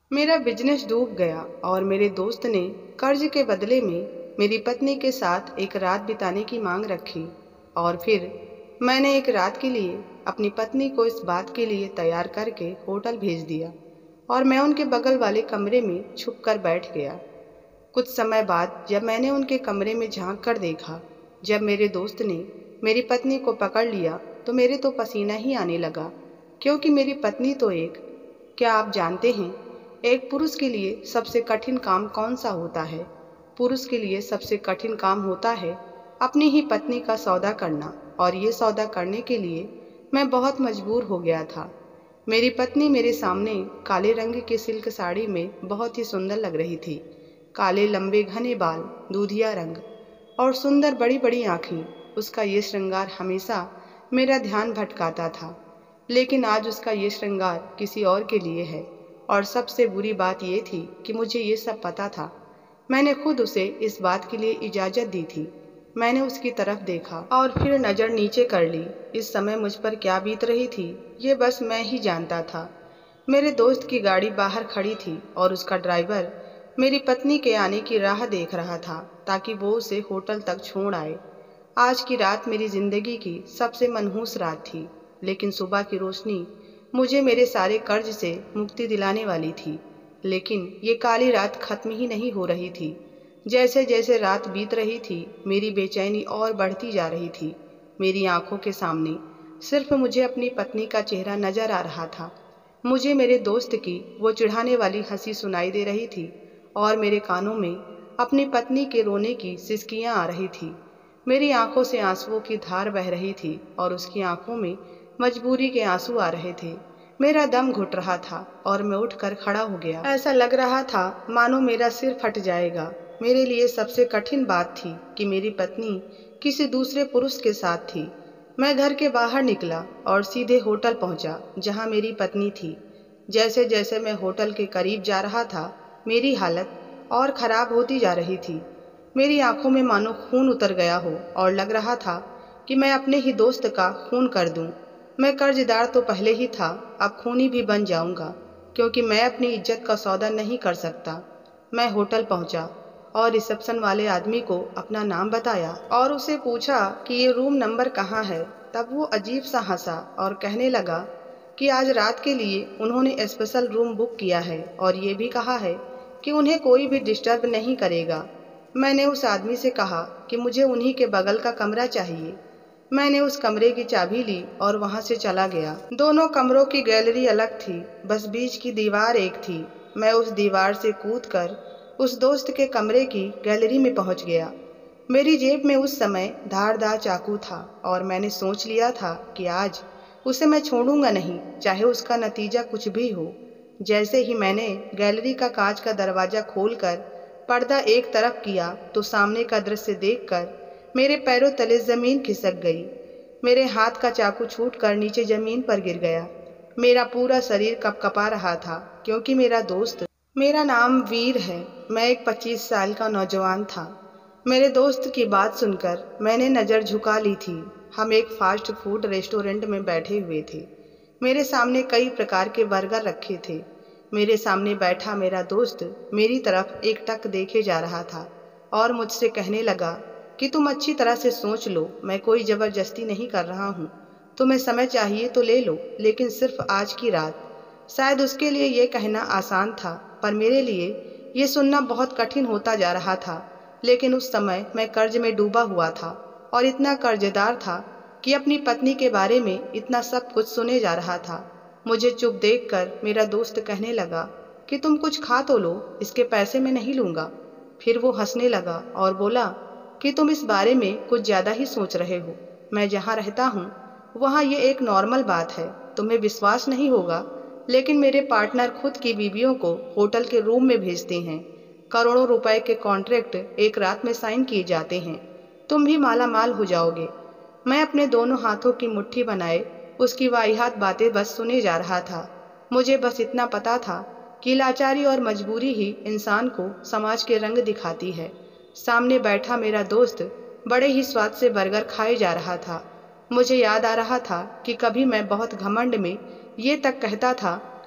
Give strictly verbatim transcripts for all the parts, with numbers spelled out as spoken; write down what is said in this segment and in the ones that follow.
मेरा बिजनेस डूब गया और मेरे दोस्त ने कर्ज के बदले में मेरी पत्नी के साथ एक रात बिताने की मांग रखी। और फिर मैंने एक रात के लिए अपनी पत्नी को इस बात के लिए तैयार करके होटल भेज दिया और मैं उनके बगल वाले कमरे में छुप कर बैठ गया। कुछ समय बाद जब मैंने उनके कमरे में झांक कर देखा, जब मेरे दोस्त ने मेरी पत्नी को पकड़ लिया तो मेरे तो पसीना ही आने लगा, क्योंकि मेरी पत्नी तो एक, क्या आप जानते हैं एक पुरुष के लिए सबसे कठिन काम कौन सा होता है? पुरुष के लिए सबसे कठिन काम होता है अपनी ही पत्नी का सौदा करना, और ये सौदा करने के लिए मैं बहुत मजबूर हो गया था। मेरी पत्नी मेरे सामने काले रंग की सिल्क साड़ी में बहुत ही सुंदर लग रही थी। काले लंबे घने बाल, दूधिया रंग और सुंदर बड़ी बड़ी आँखें। उसका ये श्रृंगार हमेशा मेरा ध्यान भटकाता था, लेकिन आज उसका ये श्रृंगार किसी और के लिए है। और सबसे बुरी बात यह थी कि मुझे ये सब पता था। मैंने खुद उसे इस बात के लिए इजाज़त दी थी। मैंने उसकी तरफ देखा और फिर नज़र नीचे कर ली। इस समय मुझ पर क्या बीत रही थी ये बस मैं ही जानता था। मेरे दोस्त की गाड़ी बाहर खड़ी थी और उसका ड्राइवर मेरी पत्नी के आने की राह देख रहा था ताकि वो उसे होटल तक छोड़ आए। आज की रात मेरी ज़िंदगी की सबसे मनहूस रात थी, लेकिन सुबह की रोशनी मुझे मेरे सारे कर्ज से मुक्ति दिलाने वाली थी। लेकिन ये काली रात खत्म ही नहीं हो रही थी। जैसे जैसे रात बीत रही थी मेरी बेचैनी और बढ़ती जा रही थी। मेरी आंखों के सामने सिर्फ मुझे अपनी पत्नी का चेहरा नजर आ रहा था। मुझे मेरे दोस्त की वो चिढ़ाने वाली हंसी सुनाई दे रही थी और मेरे कानों में अपनी पत्नी के रोने की सिसकियां आ रही थी। मेरी आंखों से आंसुओं की धार बह रही थी और उसकी आंखों में मजबूरी के आंसू आ रहे थे। मेरा दम घुट रहा था और मैं उठकर खड़ा हो गया। ऐसा लग रहा था मानो मेरा सिर फट जाएगा। मेरे लिए सबसे कठिन बात थी कि मेरी पत्नी किसी दूसरे पुरुष के साथ थी। मैं घर के बाहर निकला और सीधे होटल पहुंचा जहां मेरी पत्नी थी। जैसे जैसे मैं होटल के करीब जा रहा था मेरी हालत और ख़राब होती जा रही थी। मेरी आंखों में मानो खून उतर गया हो और लग रहा था कि मैं अपने ही दोस्त का खून कर दूं। मैं कर्जदार तो पहले ही था, अब खूनी भी बन जाऊंगा, क्योंकि मैं अपनी इज्जत का सौदा नहीं कर सकता। मैं होटल पहुंचा और रिसेप्शन वाले आदमी को अपना नाम बताया और उसे पूछा कि ये रूम नंबर कहाँ है। तब वो अजीब सा हंसा और कहने लगा कि आज रात के लिए उन्होंने स्पेशल रूम बुक किया है और ये भी कहा है कि उन्हें कोई भी डिस्टर्ब नहीं करेगा। मैंने उस आदमी से कहा कि मुझे उन्हीं के बगल का कमरा चाहिए। मैंने उस कमरे की चाबी ली और वहां से चला गया। दोनों कमरों की गैलरी अलग थी, बस बीच की दीवार एक थी। मैं उस दीवार से कूदकर उस दोस्त के कमरे की गैलरी में पहुंच गया। मेरी जेब में उस समय धारदार चाकू था और मैंने सोच लिया था कि आज उसे मैं छोड़ूंगा नहीं, चाहे उसका नतीजा कुछ भी हो। जैसे ही मैंने गैलरी का कांच का दरवाज़ा खोलकर पर्दा एक तरफ किया तो सामने का दृश्य देखकर मेरे पैरों तले ज़मीन खिसक गई। मेरे हाथ का चाकू छूटकर नीचे ज़मीन पर गिर गया। मेरा पूरा शरीर कँपकपा रहा था क्योंकि मेरा दोस्त, मेरा नाम वीर है, मैं एक पच्चीस साल का नौजवान था। मेरे दोस्त की बात सुनकर मैंने नज़र झुका ली थी। हम एक फास्ट फूड रेस्टोरेंट में बैठे हुए थे। मेरे सामने कई प्रकार के बर्गर रखे थे। मेरे सामने बैठा मेरा दोस्त मेरी तरफ एकटक देखे जा रहा था और मुझसे कहने लगा कि तुम अच्छी तरह से सोच लो, मैं कोई ज़बरदस्ती नहीं कर रहा हूँ। तुम्हें समय चाहिए तो ले लो, लेकिन सिर्फ आज की रात। शायद उसके लिए ये कहना आसान था, पर मेरे लिए ये सुनना बहुत कठिन होता जा रहा था। लेकिन उस समय मैं कर्ज में डूबा हुआ था और इतना कर्जदार था कि अपनी पत्नी के बारे में इतना सब कुछ सुने जा रहा था। मुझे चुप देखकर मेरा दोस्त कहने लगा कि तुम कुछ खा तो लो, इसके पैसे मैं नहीं लूँगा। फिर वो हंसने लगा और बोला कि तुम इस बारे में कुछ ज़्यादा ही सोच रहे हो। मैं जहाँ रहता हूँ वहाँ ये एक नॉर्मल बात है, तुम्हें विश्वास नहीं होगा, लेकिन मेरे पार्टनर खुद की बीवियों को होटल के रूम में भेजते हैं। करोड़ों रुपए के कॉन्ट्रैक्ट एक रात में साइन किए जाते हैं। तुम भी माला माल हो जाओगे। मैं अपने दोनों हाथों की मुट्ठी बनाए उसकी वाहियात बातें बस सुने जा रहा था। मुझे बस इतना पता था कि लाचारी और मजबूरी ही इंसान को समाज के रंग दिखाती है। सामने बैठा मेरा दोस्त बड़े ही स्वाद से बर्गर खाए जा रहा था। मुझे याद आ रहा था कि कभी मैं बहुत घमंड में ये तक कहता था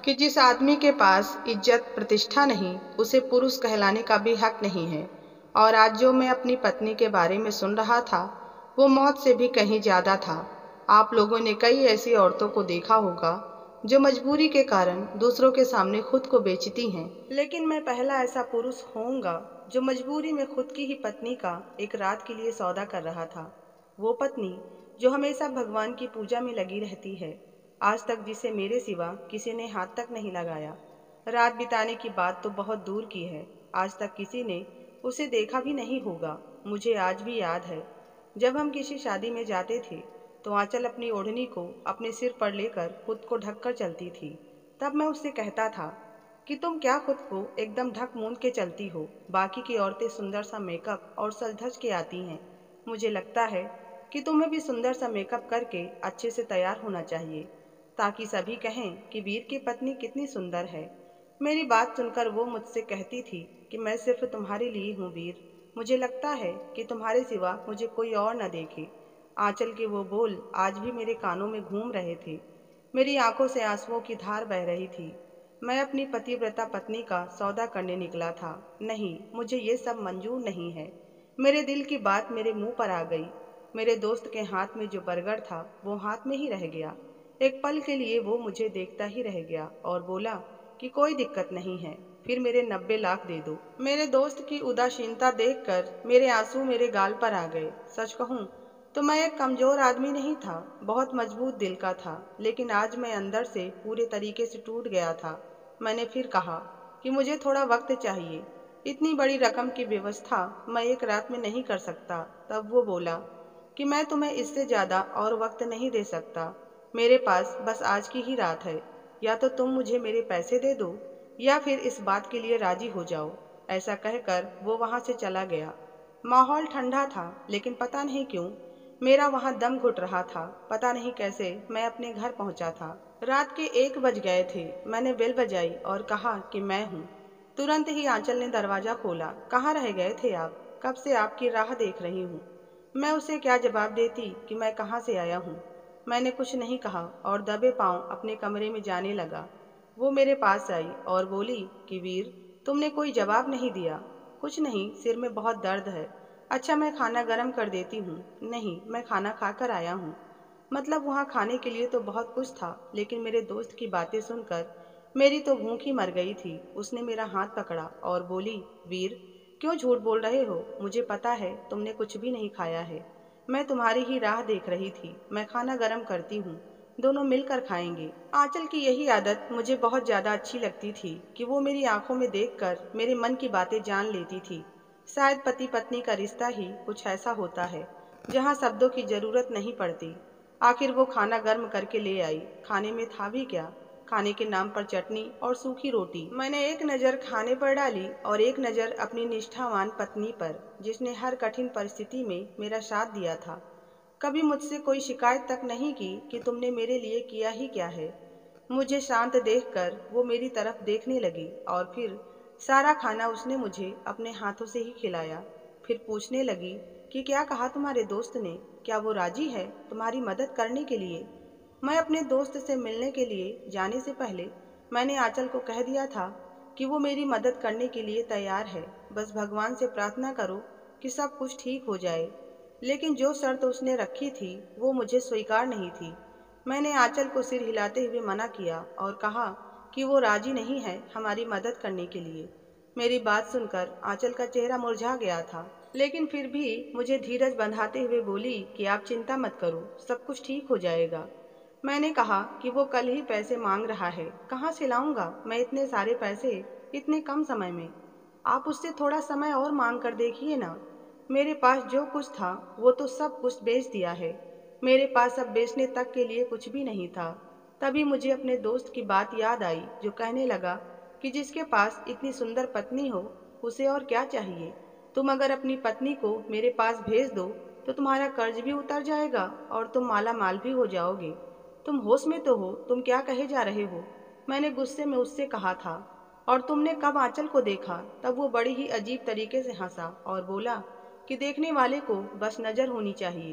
कि जिस आदमी के पास इज्जत प्रतिष्ठा नहीं, उसे पुरुष कहलाने का भी हक नहीं है। और आज जो मैं अपनी पत्नी के बारे में सुन रहा था, वो मौत से भी कहीं ज्यादा था। आप लोगों ने कई ऐसी औरतों को देखा होगा जो मजबूरी के कारण दूसरों के सामने खुद को बेचती हैं, लेकिन मैं पहला ऐसा पुरुष होऊंगा जो मजबूरी में खुद की ही पत्नी का एक रात के लिए सौदा कर रहा था। वो पत्नी जो हमेशा भगवान की पूजा में लगी रहती है, आज तक जिसे मेरे सिवा किसी ने हाथ तक नहीं लगाया। रात बिताने की बात तो बहुत दूर की है, आज तक किसी ने उसे देखा भी नहीं होगा। मुझे आज भी याद है, जब हम किसी शादी में जाते थे तो आंचल अपनी ओढ़नी को अपने सिर पर लेकर खुद को ढककर चलती थी। तब मैं उससे कहता था कि तुम क्या खुद को एकदम ढक मूंद के चलती हो, बाकी की औरतें सुंदर सा मेकअप और सज धज के आती हैं। मुझे लगता है कि तुम्हें भी सुंदर सा मेकअप करके अच्छे से तैयार होना चाहिए, ताकि सभी कहें कि वीर की पत्नी कितनी सुंदर है। मेरी बात सुनकर वो मुझसे कहती थी कि मैं सिर्फ तुम्हारे लिए हूँ वीर, मुझे लगता है कि तुम्हारे सिवा मुझे कोई और न देखे। आंचल के वो बोल आज भी मेरे कानों में घूम रहे थे। मेरी आंखों से आंसुओं की धार बह रही थी। मैं अपनी पतिव्रता पत्नी का सौदा करने निकला था। नहीं, मुझे ये सब मंजूर नहीं है। मेरे दिल की बात मेरे मुंह पर आ गई। मेरे दोस्त के हाथ में जो बरगद था वो हाथ में ही रह गया। एक पल के लिए वो मुझे देखता ही रह गया और बोला कि कोई दिक्कत नहीं है, फिर मेरे नब्बे लाख दे दो। मेरे दोस्त की उदासीनता देखकर मेरे आंसू मेरे गाल पर आ गए। सच कहूँ तो मैं एक कमजोर आदमी नहीं था, बहुत मजबूत दिल का था, लेकिन आज मैं अंदर से पूरे तरीके से टूट गया था। मैंने फिर कहा कि मुझे थोड़ा वक्त चाहिए, इतनी बड़ी रकम की व्यवस्था मैं एक रात में नहीं कर सकता। तब वो बोला कि मैं तुम्हें इससे ज़्यादा और वक्त नहीं दे सकता, मेरे पास बस आज की ही रात है। या तो तुम मुझे मेरे पैसे दे दो या फिर इस बात के लिए राजी हो जाओ। ऐसा कहकर वो वहाँ से चला गया। माहौल ठंडा था, लेकिन पता नहीं क्यों मेरा वहाँ दम घुट रहा था। पता नहीं कैसे मैं अपने घर पहुँचा था। रात के एक बज गए थे। मैंने बेल बजाई और कहा कि मैं हूँ। तुरंत ही आंचल ने दरवाज़ा खोला। कहाँ रह गए थे आप? कब से आपकी राह देख रही हूँ। मैं उसे क्या जवाब देती कि मैं कहाँ से आया हूँ। मैंने कुछ नहीं कहा और दबे पांव अपने कमरे में जाने लगा। वो मेरे पास आई और बोली कि वीर, तुमने कोई जवाब नहीं दिया। कुछ नहीं, सिर में बहुत दर्द है। अच्छा, मैं खाना गर्म कर देती हूँ। नहीं, मैं खाना खाकर आया हूँ। मतलब वहाँ खाने के लिए तो बहुत कुछ था, लेकिन मेरे दोस्त की बातें सुनकर मेरी तो भूख ही मर गई थी। उसने मेरा हाथ पकड़ा और बोली, वीर क्यों झूठ बोल रहे हो? मुझे पता है तुमने कुछ भी नहीं खाया है। मैं तुम्हारी ही राह देख रही थी। मैं खाना गर्म करती हूँ, दोनों मिलकर खाएंगे। आंचल की यही आदत मुझे बहुत ज़्यादा अच्छी लगती थी कि वो मेरी आंखों में देखकर मेरे मन की बातें जान लेती थी। शायद पति पत्नी का रिश्ता ही कुछ ऐसा होता है जहाँ शब्दों की जरूरत नहीं पड़ती। आखिर वो खाना गर्म करके ले आई। खाने में था भी क्या? खाने के नाम पर चटनी और सूखी रोटी। मैंने एक नज़र खाने पर डाली और एक नज़र अपनी निष्ठावान पत्नी पर, जिसने हर कठिन परिस्थिति में मेरा साथ दिया था। कभी मुझसे कोई शिकायत तक नहीं की कि तुमने मेरे लिए किया ही क्या है। मुझे शांत देखकर वो मेरी तरफ देखने लगी और फिर सारा खाना उसने मुझे अपने हाथों से ही खिलाया। फिर पूछने लगी कि क्या कहा तुम्हारे दोस्त ने? क्या वो राजी है तुम्हारी मदद करने के लिए? मैं अपने दोस्त से मिलने के लिए जाने से पहले मैंने आंचल को कह दिया था कि वो मेरी मदद करने के लिए तैयार है। बस भगवान से प्रार्थना करो कि सब कुछ ठीक हो जाए। लेकिन जो शर्त उसने रखी थी वो मुझे स्वीकार नहीं थी। मैंने आंचल को सिर हिलाते हुए मना किया और कहा कि वो राजी नहीं है हमारी मदद करने के लिए। मेरी बात सुनकर आंचल का चेहरा मुरझा गया था, लेकिन फिर भी मुझे धीरज बंधाते हुए बोली कि आप चिंता मत करो, सब कुछ ठीक हो जाएगा। मैंने कहा कि वो कल ही पैसे मांग रहा है, कहाँ से लाऊंगा मैं इतने सारे पैसे इतने कम समय में? आप उससे थोड़ा समय और मांग कर देखिए ना। मेरे पास जो कुछ था वो तो सब कुछ बेच दिया है। मेरे पास अब बेचने तक के लिए कुछ भी नहीं था। तभी मुझे अपने दोस्त की बात याद आई, जो कहने लगा कि जिसके पास इतनी सुंदर पत्नी हो उसे और क्या चाहिए। तुम अगर अपनी पत्नी को मेरे पास भेज दो तो तुम्हारा कर्ज भी उतर जाएगा और तुम माला माल भी हो जाओगे। तुम होश में तो हो? तुम क्या कहे जा रहे हो? मैंने गुस्से में उससे कहा था। और तुमने कब आंचल को देखा? तब वो बड़ी ही अजीब तरीके से हंसा और बोला कि देखने वाले को बस नजर होनी चाहिए।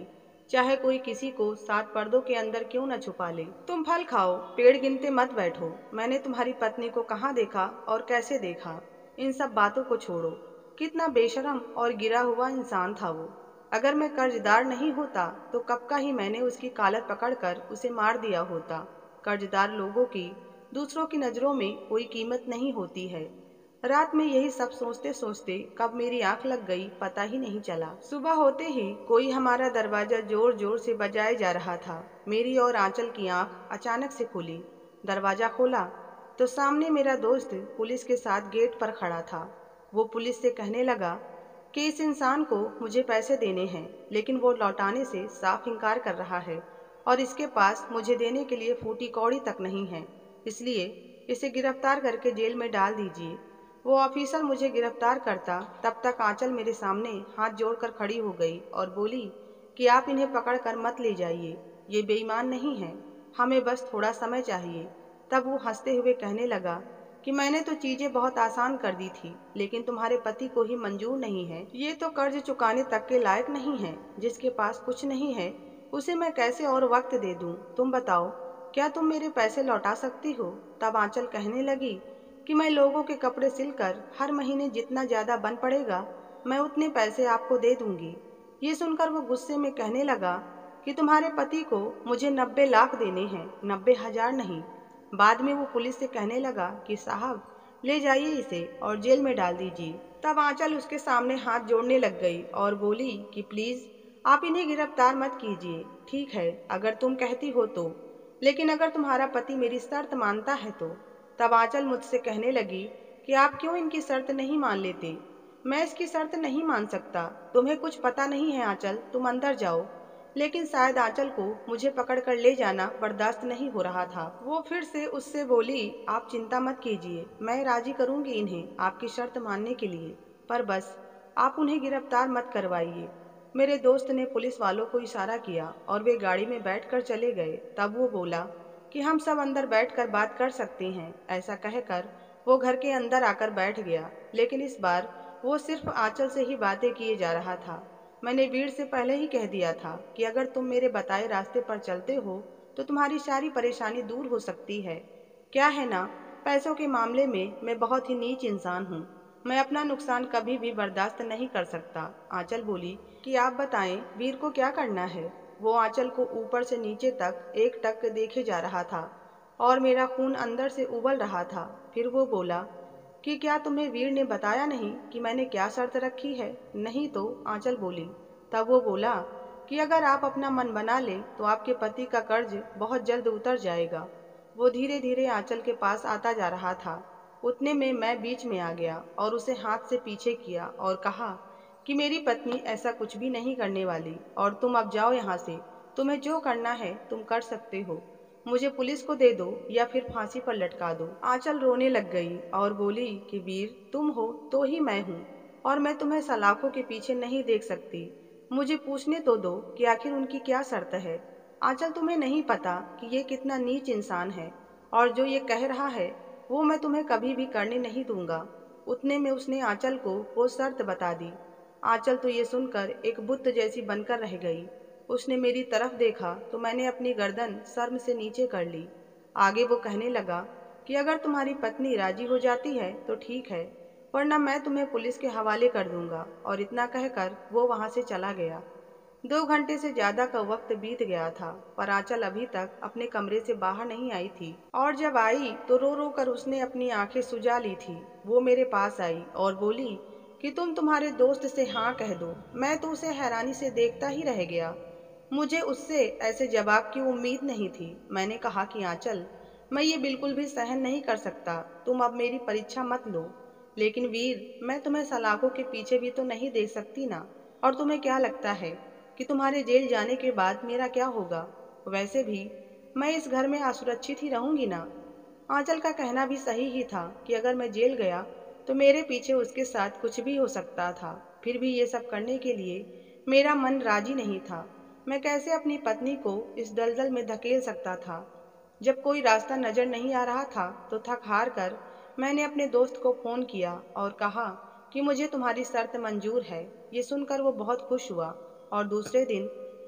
चाहे कोई किसी को सात पर्दों के अंदर क्यों न छुपा ले। तुम फल खाओ, पेड़ गिनते मत बैठो। मैंने तुम्हारी पत्नी को कहाँ देखा और कैसे देखा, इन सब बातों को छोड़ो। कितना बेशरम और गिरा हुआ इंसान था वो। अगर मैं कर्जदार नहीं होता तो कब का ही मैंने उसकी कालर पकड़कर उसे मार दिया होता। कर्जदार लोगों की दूसरों की नज़रों में कोई कीमत नहीं होती है। रात में यही सब सोचते सोचते कब मेरी आंख लग गई पता ही नहीं चला। सुबह होते ही कोई हमारा दरवाजा जोर जोर से बजाए जा रहा था। मेरी और आंचल की आंख अचानक से खुली। दरवाजा खोला तो सामने मेरा दोस्त पुलिस के साथ गेट पर खड़ा था। वो पुलिस से कहने लगा कि इस इंसान को मुझे पैसे देने हैं, लेकिन वो लौटाने से साफ इनकार कर रहा है और इसके पास मुझे देने के लिए फूटी कौड़ी तक नहीं है, इसलिए इसे गिरफ्तार करके जेल में डाल दीजिए। वो ऑफिसर मुझे गिरफ्तार करता तब तक आंचल मेरे सामने हाथ जोड़कर खड़ी हो गई और बोली कि आप इन्हें पकड़कर मत ले जाइए, ये बेईमान नहीं है, हमें बस थोड़ा समय चाहिए। तब वो हंसते हुए कहने लगा कि मैंने तो चीजें बहुत आसान कर दी थी, लेकिन तुम्हारे पति को ही मंजूर नहीं है। ये तो कर्ज चुकाने तक के लायक नहीं है। जिसके पास कुछ नहीं है उसे मैं कैसे और वक्त दे दूं? तुम बताओ, क्या तुम मेरे पैसे लौटा सकती हो? तब आंचल कहने लगी कि मैं लोगों के कपड़े सिलकर हर महीने जितना ज्यादा बन पड़ेगा मैं उतने पैसे आपको दे दूंगी। ये सुनकर वो गुस्से में कहने लगा कि तुम्हारे पति को मुझे नब्बे लाख देने हैं, नब्बे हजार नहीं। बाद में वो पुलिस से कहने लगा कि साहब ले जाइए इसे और जेल में डाल दीजिए। तब आंचल उसके सामने हाथ जोड़ने लग गई और बोली कि प्लीज आप इन्हें गिरफ्तार मत कीजिए। ठीक है, अगर तुम कहती हो तो, लेकिन अगर तुम्हारा पति मेरी शर्त मानता है तो। तब आंचल मुझसे कहने लगी कि आप क्यों इनकी शर्त नहीं मान लेते? मैं इसकी शर्त नहीं मान सकता। तुम्हें कुछ पता नहीं है आंचल, तुम अंदर जाओ। लेकिन शायद आंचल को मुझे पकड़कर ले जाना बर्दाश्त नहीं हो रहा था। वो फिर से उससे बोली, आप चिंता मत कीजिए, मैं राजी करूंगी इन्हें आपकी शर्त मानने के लिए, पर बस आप उन्हें गिरफ्तार मत करवाइए। मेरे दोस्त ने पुलिस वालों को इशारा किया और वे गाड़ी में बैठकर चले गए। तब वो बोला कि हम सब अंदर बैठकर बात कर सकते हैं। ऐसा कहकर वो घर के अंदर आकर बैठ गया, लेकिन इस बार वो सिर्फ आंचल से ही बातें किए जा रहा था। मैंने वीर से पहले ही कह दिया था कि अगर तुम मेरे बताए रास्ते पर चलते हो तो तुम्हारी सारी परेशानी दूर हो सकती है। क्या है ना, पैसों के मामले में मैं बहुत ही नीच इंसान हूँ। मैं अपना नुकसान कभी भी बर्दाश्त नहीं कर सकता। आंचल बोली कि आप बताएं वीर को क्या करना है। वो आंचल को ऊपर से नीचे तक एक टक देखे जा रहा था और मेरा खून अंदर से उबल रहा था। फिर वो बोला कि क्या तुम्हें वीर ने बताया नहीं कि मैंने क्या शर्त रखी है? नहीं तो, आंचल बोली। तब वो बोला कि अगर आप अपना मन बना ले तो आपके पति का कर्ज बहुत जल्द उतर जाएगा। वो धीरे धीरे आंचल के पास आता जा रहा था। उतने में मैं बीच में आ गया और उसे हाथ से पीछे किया और कहा कि मेरी पत्नी ऐसा कुछ भी नहीं करने वाली और तुम अब जाओ यहाँ से। तुम्हें जो करना है तुम कर सकते हो। मुझे पुलिस को दे दो या फिर फांसी पर लटका दो। आंचल रोने लग गई और बोली कि वीर तुम हो तो ही मैं हूँ और मैं तुम्हें सलाखों के पीछे नहीं देख सकती। मुझे पूछने तो दो कि आखिर उनकी क्या शर्त है। आंचल, तुम्हें नहीं पता कि ये कितना नीच इंसान है और जो ये कह रहा है वो मैं तुम्हें कभी भी करने नहीं दूंगा। उतने में उसने आंचल को वो शर्त बता दी। आंचल तो ये सुनकर एक बुत जैसी बनकर रह गई। उसने मेरी तरफ देखा तो मैंने अपनी गर्दन शर्म से नीचे कर ली। आगे वो कहने लगा कि अगर तुम्हारी पत्नी राजी हो जाती है तो ठीक है, वरना मैं तुम्हें पुलिस के हवाले कर दूंगा। और इतना कहकर वो वहां से चला गया। दो घंटे से ज्यादा का वक्त बीत गया था पर आंचल अभी तक अपने कमरे से बाहर नहीं आई थी और जब आई तो रो रो कर उसने अपनी आंखें सुजा ली थी। वो मेरे पास आई और बोली कि तुम तुम्हारे दोस्त से हाँ कह दो। मैं तो उसे हैरानी से देखता ही रह गया। मुझे उससे ऐसे जवाब की उम्मीद नहीं थी। मैंने कहा कि आंचल, मैं ये बिल्कुल भी सहन नहीं कर सकता, तुम अब मेरी परीक्षा मत लो। लेकिन वीर, मैं तुम्हें सलाखों के पीछे भी तो नहीं देख सकती ना। और तुम्हें क्या लगता है कि तुम्हारे जेल जाने के बाद मेरा क्या होगा? वैसे भी मैं इस घर में असुरक्षित ही रहूंगी ना। आंचल का कहना भी सही ही था कि अगर मैं जेल गया तो मेरे पीछे उसके साथ कुछ भी हो सकता था। फिर भी ये सब करने के लिए मेरा मन राजी नहीं था। मैं कैसे अपनी पत्नी को इस दलदल में धकेल सकता था? जब कोई रास्ता नजर नहीं आ रहा था तो थक हार कर मैंने अपने दोस्त को फोन किया और कहा कि मुझे तुम्हारी शर्त मंजूर है। ये सुनकर वो बहुत खुश हुआ और दूसरे दिन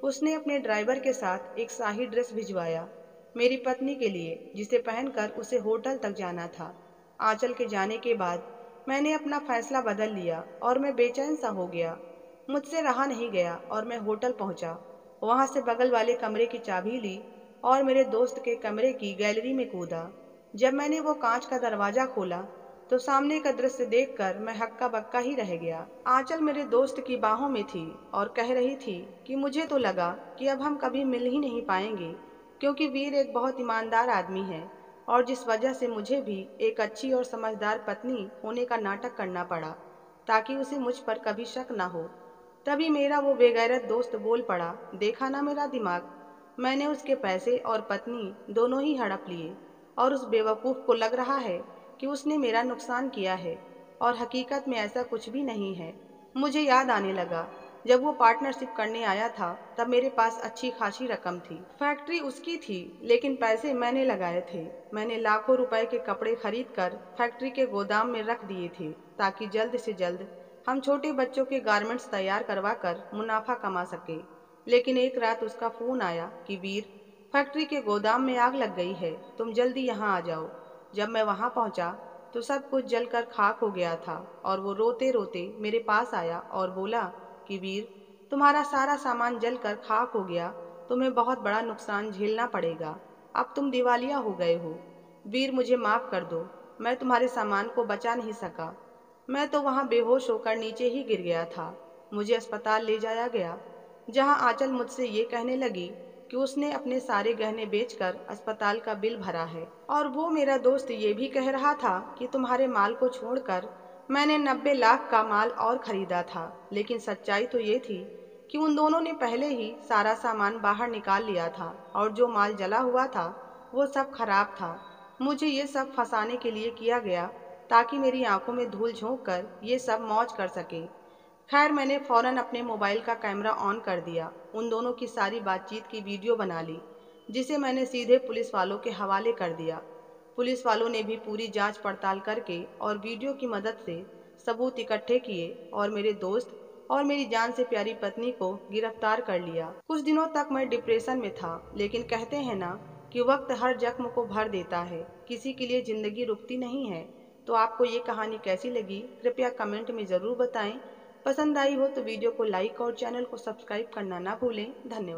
उसने अपने ड्राइवर के साथ एक शाही ड्रेस भिजवाया मेरी पत्नी के लिए, जिसे पहनकर उसे होटल तक जाना था। आंचल के जाने के बाद मैंने अपना फैसला बदल लिया और मैं बेचैन सा हो गया। मुझसे रहा नहीं गया और मैं होटल पहुंचा। वहां से बगल वाले कमरे की चाबी ली और मेरे दोस्त के कमरे की गैलरी में कूदा। जब मैंने वो कांच का दरवाजा खोला तो सामने का दृश्य देखकर मैं हक्का बक्का ही रह गया। आंचल मेरे दोस्त की बाहों में थी और कह रही थी कि मुझे तो लगा कि अब हम कभी मिल ही नहीं पाएंगे, क्योंकि वीर एक बहुत ईमानदार आदमी है और जिस वजह से मुझे भी एक अच्छी और समझदार पत्नी होने का नाटक करना पड़ा ताकि उसे मुझ पर कभी शक न हो। तभी मेरा वो बेगैरत दोस्त बोल पड़ा, देखा ना मेरा दिमाग, मैंने उसके पैसे और पत्नी दोनों ही हड़प लिए और उस बेवकूफ़ को लग रहा है कि उसने मेरा नुकसान किया है, और हकीकत में ऐसा कुछ भी नहीं है। मुझे याद आने लगा, जब वो पार्टनरशिप करने आया था तब मेरे पास अच्छी खासी रकम थी। फैक्ट्री उसकी थी लेकिन पैसे मैंने लगाए थे। मैंने लाखों रुपए के कपड़े खरीद कर फैक्ट्री के गोदाम में रख दिए थे ताकि जल्द से जल्द हम छोटे बच्चों के गारमेंट्स तैयार करवा कर मुनाफा कमा सके। लेकिन एक रात उसका फोन आया कि वीर, फैक्ट्री के गोदाम में आग लग गई है, तुम जल्दी यहाँ आ जाओ। जब मैं वहाँ पहुँचा तो सब कुछ जलकर खाक हो गया था और वो रोते रोते मेरे पास आया और बोला कि वीर, तुम्हारा सारा सामान जलकर खाक हो गया, तुम्हें बहुत बड़ा नुकसान झेलना पड़ेगा, अब तुम दिवालिया हो गए हो। वीर, मुझे माफ़ कर दो, मैं तुम्हारे सामान को बचा नहीं सका। मैं तो वहाँ बेहोश होकर नीचे ही गिर गया था। मुझे अस्पताल ले जाया गया, जहाँ आंचल मुझसे ये कहने लगी कि उसने अपने सारे गहने बेचकर अस्पताल का बिल भरा है, और वो मेरा दोस्त ये भी कह रहा था कि तुम्हारे माल को छोड़कर मैंने नब्बे लाख का माल और खरीदा था। लेकिन सच्चाई तो ये थी कि उन दोनों ने पहले ही सारा सामान बाहर निकाल लिया था और जो माल जला हुआ था वो सब खराब था। मुझे ये सब फंसाने के लिए किया गया ताकि मेरी आंखों में धूल झोंक कर ये सब मौज कर सके। खैर, मैंने फौरन अपने मोबाइल का कैमरा ऑन कर दिया, उन दोनों की सारी बातचीत की वीडियो बना ली, जिसे मैंने सीधे पुलिस वालों के हवाले कर दिया। पुलिस वालों ने भी पूरी जांच पड़ताल करके और वीडियो की मदद से सबूत इकट्ठे किए और मेरे दोस्त और मेरी जान से प्यारी पत्नी को गिरफ्तार कर लिया। कुछ दिनों तक मैं डिप्रेशन में था, लेकिन कहते हैं ना कि वक्त हर जख्म को भर देता है, किसी के लिए जिंदगी रुकती नहीं है। तो आपको ये कहानी कैसी लगी, कृपया कमेंट में ज़रूर बताएं। पसंद आई हो तो वीडियो को लाइक और चैनल को सब्सक्राइब करना ना भूलें। धन्यवाद।